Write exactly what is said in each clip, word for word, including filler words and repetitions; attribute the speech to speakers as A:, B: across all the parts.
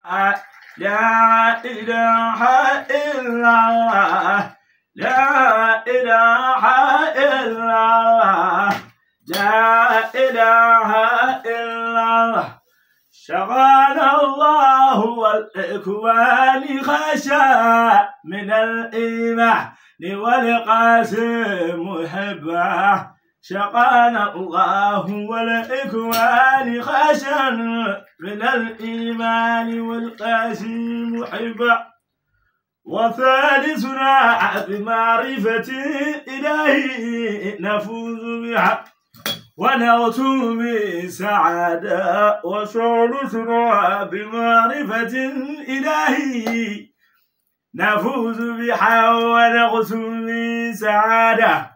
A: لا إله إلا الله لا إله إلا الله لا إله إلا الله شغال الله والإكوان خشى من الإيمان والقاسم محبه شقانا الله والإكوان خشى من الإيمان والقاسم محبه وثالثنا بمعرفة إلهي نفوز بها ونغتو بسعادة وثالثنا بمعرفة إلهي نفوز بها ونغتو بسعادة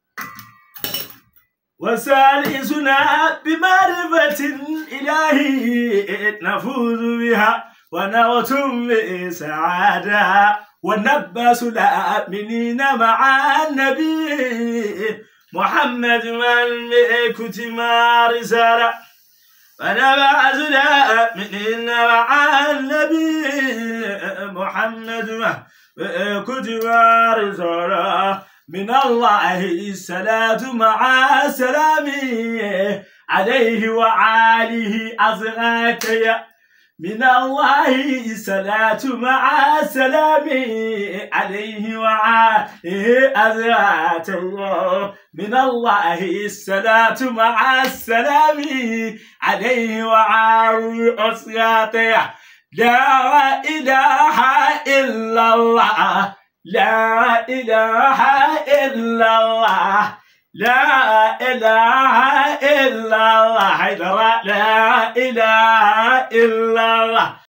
A: وثالثنا بمعرفة إلهي نفوز بها ونغتم بسعادة ونبس الآمنين مع النبي محمد من كتم رسالة ونبعث الآمنين مع النبي محمد من كتم رسالة من الله الصلاة مع السلام عليه وعاله أزغاك من الله الصلاة مع السلام عليه وعليه أزغات الله من الله الصلاة مع السلام عليه وعليه أزغات لا إله إلا الله لا إله إلا الله لا إله إلا الله لا إله إلا الله